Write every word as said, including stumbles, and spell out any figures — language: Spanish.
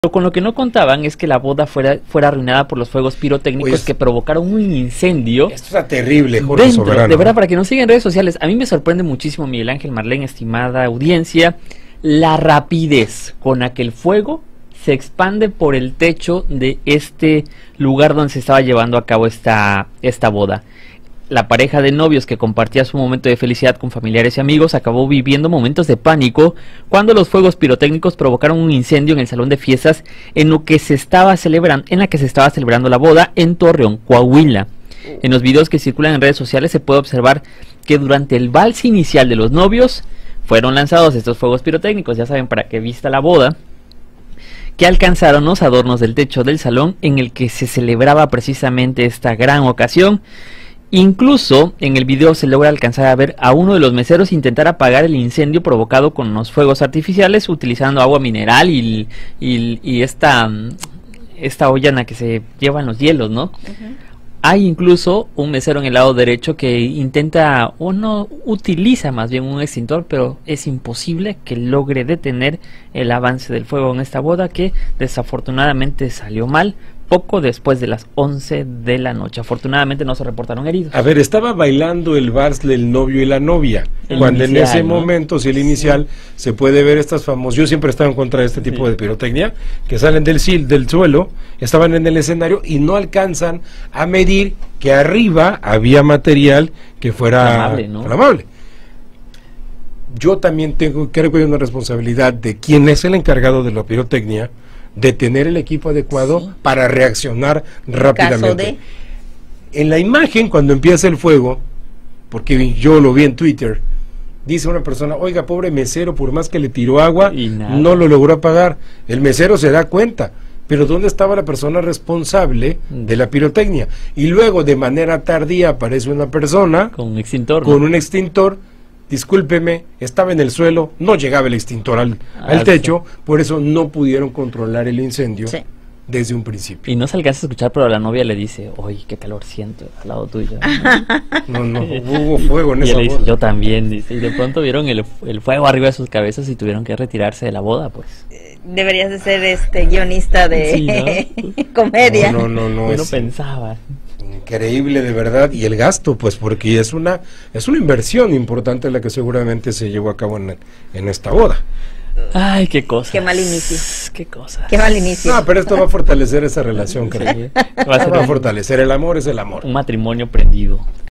Pero con lo que no contaban es que la boda fuera, fuera arruinada por los fuegos pirotécnicos pues, que provocaron un incendio. Esto está terrible, Jorge dentro, Soberano. De verdad, para que nos sigan en redes sociales, a mí me sorprende muchísimo, Miguel Ángel Marlén, estimada audiencia, la rapidez con la que el fuego se expande por el techo de este lugar donde se estaba llevando a cabo esta, esta boda. La pareja de novios que compartía su momento de felicidad con familiares y amigos acabó viviendo momentos de pánico cuando los fuegos pirotécnicos provocaron un incendio en el salón de fiestas en lo que se estaba celebrando, en la que se estaba celebrando la boda en Torreón, Coahuila. En los videos que circulan en redes sociales se puede observar que durante el vals inicial de los novios fueron lanzados estos fuegos pirotécnicos, ya saben para qué vista la boda, que alcanzaron los adornos del techo del salón en el que se celebraba precisamente esta gran ocasión. Incluso en el video se logra alcanzar a ver a uno de los meseros intentar apagar el incendio provocado con los fuegos artificiales utilizando agua mineral y, y, y esta, esta olla en la que se llevan los hielos, ¿no? Uh-huh. Hay incluso un mesero en el lado derecho que intenta, o no, utiliza más bien un extintor, pero es imposible que logre detener el avance del fuego en esta boda, que desafortunadamente salió mal poco después de las once de la noche. Afortunadamente no se reportaron heridos. A ver, estaba bailando el vals del novio y la novia, el cuando inicial, en ese ¿no? momento, si el inicial, sí, se puede ver estas famosas, yo siempre he estado en contra de este tipo sí. de pirotecnia, que salen del, del suelo, estaban en el escenario y no alcanzan a medir que arriba había material que fuera flamable, ¿no? flamable. Yo también tengo, creo que hay una responsabilidad de quien es el encargado de la pirotecnia, de tener el equipo adecuado sí. para reaccionar rápidamente. De... En la imagen, cuando empieza el fuego, porque yo lo vi en Twitter, dice una persona, oiga, pobre mesero, por más que le tiró agua, no lo logró apagar. El mesero se da cuenta, pero ¿dónde estaba la persona responsable de la pirotecnia? Y luego, de manera tardía, aparece una persona con un extintor, con ¿no? un extintor. Discúlpeme, estaba en el suelo, no llegaba el extintor al, al ah, techo, sí. por eso no pudieron controlar el incendio sí. desde un principio. Y no se alcanza a escuchar, pero la novia le dice, oye, qué calor siento al lado tuyo. No, no, hubo fuego en y esa él boda. Dice, yo también, dice, y de pronto vieron el, el fuego arriba de sus cabezas y tuvieron que retirarse de la boda, pues. Deberías de ser este guionista de sí, ¿no? comedia. No, no, no, no. Uno es, pensaba. Increíble de verdad, y el gasto, pues porque es una es una inversión importante la que seguramente se llevó a cabo en, en esta boda. Ay, qué cosa. Qué mal inicio. Qué cosa. Qué mal inicio. No, pero esto va a fortalecer esa relación, creo. Sí, va a, va a fortalecer el amor, es el amor. Un matrimonio prendido.